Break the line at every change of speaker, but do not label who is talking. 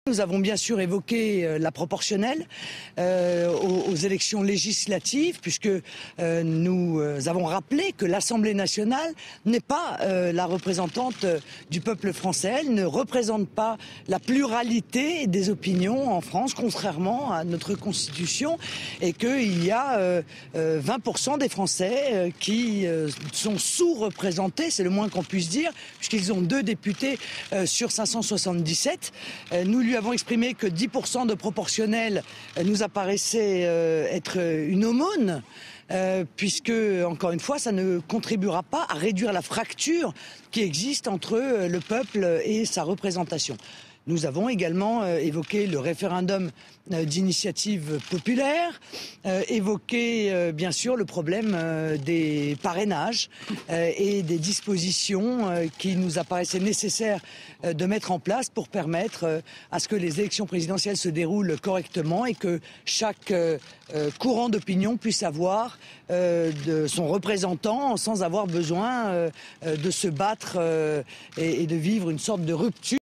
Nous avons bien sûr évoqué la proportionnelle aux élections législatives, puisque nous avons rappelé que l'Assemblée nationale n'est pas la représentante du peuple français. Elle ne représente pas la pluralité des opinions en France, contrairement à notre Constitution, et qu'il y a 20% des Français qui sont sous-représentés, c'est le moins qu'on puisse dire, puisqu'ils ont 2 députés sur 577. Nous lui avons exprimé que 10% de proportionnel nous apparaissait être une aumône, puisque, encore une fois, ça ne contribuera pas à réduire la fracture qui existe entre le peuple et sa représentation. Nous avons également évoqué le référendum d'initiative populaire, évoqué bien sûr le problème des parrainages et des dispositions qui nous apparaissaient nécessaires de mettre en place pour permettre à ce que les élections présidentielles se déroulent correctement et que chaque courant d'opinion puisse avoir de son représentant sans avoir besoin de se battre et de vivre une sorte de rupture.